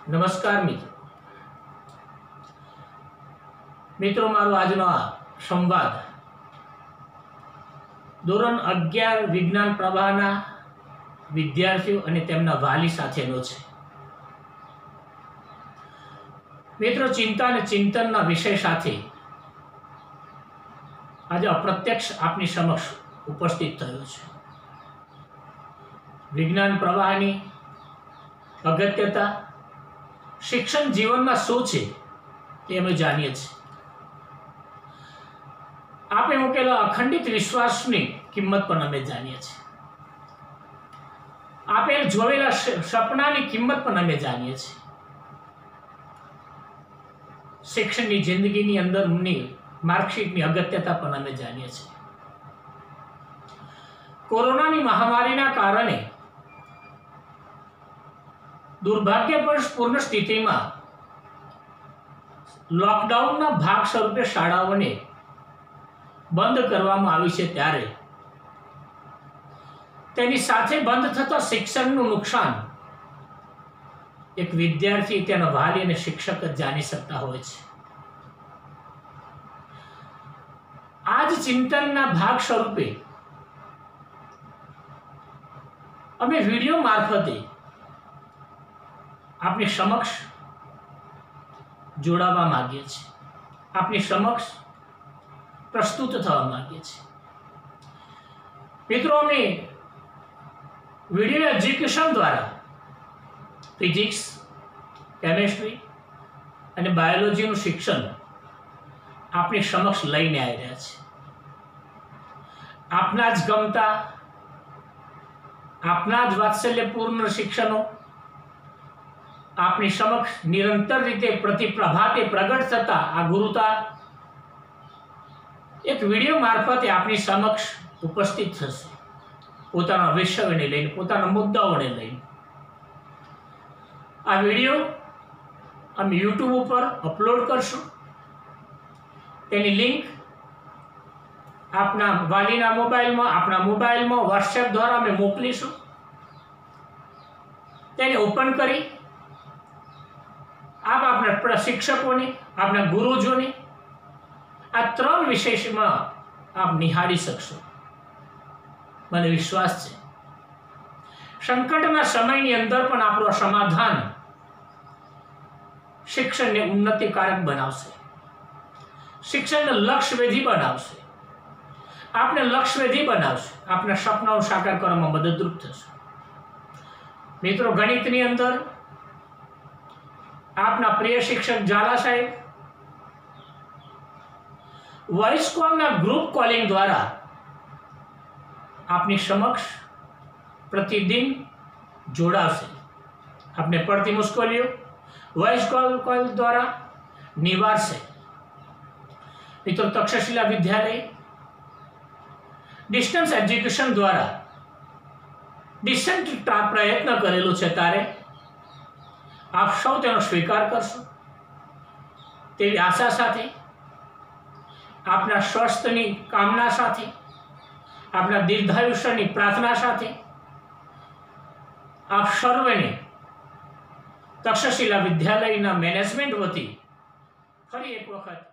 નમસ્કાર મિત્રો મારો આજનો આ સંવાદ ધોરણ 11 વિજ્ઞાન પ્રવાહના વિદ્યાર્થીઓ અને તેમના વાલી સાથેનો છે। મિત્રો ચિંતા અને ચિંતનના વિષય સાથે આજે અપ્રત્યક્ષ આપની સમક્ષ ઉપસ્થિત થયો છે। વિજ્ઞાન પ્રવાહની અગત્યતા શિક્ષણ જીવનમાં શું છે તે અમે જાણીએ છીએ। આપે મૂકેલા અખંડિત વિશ્વાસની કિંમત પણ અમે જાણીએ છીએ। આપે જોયેલા સપનાની કિંમત પણ અમે જાણીએ છીએ। શિક્ષણની જિંદગીની અંદરની માર્કશીટની અગત્યતા પણ અમે જાણીએ છીએ। કોરોનાની મહામારીના કારણે દુર્ભાગ્યપૂર્ણ સ્થિતિમાં લોકડાઉનના ભાગ સ્વરૂપે શાળાઓને બંધ કરવામાં આવી છે, ત્યારે તેની સાથે બંધ થતા શિક્ષણનું નુકસાન એક વિદ્યાર્થી, તેના વાલી અને શિક્ષક જ જાણી શકતા હોય છે। આ જ ચિંતનના ભાગ સ્વરૂપે અમે વિડીયો મારફતે આપની સમક્ષ જોડાવા માંગીએ છીએ, આપની સમક્ષ પ્રસ્તુત થવા માંગીએ છીએ। મિત્રો, અમે વિડીયો એજ્યુકેશન દ્વારા ફિઝિક્સ, કેમેસ્ટ્રી અને બાયોલોજીનું શિક્ષણ આપની સમક્ષ લઈને આવી રહ્યા છીએ। આપના જ ગમતા, આપના જ વાત્સલ્યપૂર્ણ શિક્ષણો આપની સમક્ષ નિરંતર રીતે પ્રતિપ્રભાતે પ્રગટ થતા આ ગુરુતા એક વિડીયો મારફતે આપની સમક્ષ ઉપસ્થિત થશે, પોતાના વિષયોને લઈને, પોતાના મુદ્દાઓને લઈને। આ વિડીયો અમે યુટ્યુબ ઉપર અપલોડ કરશું। તેની લિંક આપના વાલીના મોબાઈલમાં, આપણા મોબાઈલમાં વોટ્સએપ દ્વારા અમે મોકલીશું। તેને ઓપન કરી આપ આપણા શિક્ષકોને, આપણા ગુરુજોને આ 3 વિષયમાં આપ નિહાળી શકશો। મને વિશ્વાસ છે સંકટના સમયની અંદર પણ આપણું સમાધાન શિક્ષણને ઉન્નતિકારક બનાવશે, શિક્ષણને લક્ષ્યવેધી બનાવશે, આપને લક્ષ્યવેધી બનાવશે, આપના સપનાઓ સાકાર કરવામાં મદદરૂપ થશે। મિત્રો, ગણિતની અંદર આપના પ્રિય શિક્ષક ઝાલા સાહેબ વોઇસ કોલના ગ્રુપ કોલિંગ દ્વારા આપની સમક્ષ પ્રતિદિન જોડાશે। આપને પડતી મુશ્કેલીઓ વોઇસ કોલ દ્વારા નિવારશે। મિત્રો, તક્ષશિલા વિદ્યાલય ડિસ્ટન્સ એજ્યુકેશન દ્વારા ડિસેન્ટ પ્રયત્ન કરેલો છે, ત્યારે આપ સૌ તેનો સ્વીકાર કરશો તેવી આશા સાથે, આપના સ્વાસ્થ્યની કામના સાથે, આપના દીર્ઘાયુષ્યની પ્રાર્થના સાથે આપ સર્વને તક્ષશિલા વિદ્યાલયના મેનેજમેન્ટ વતી ફરી એક વખત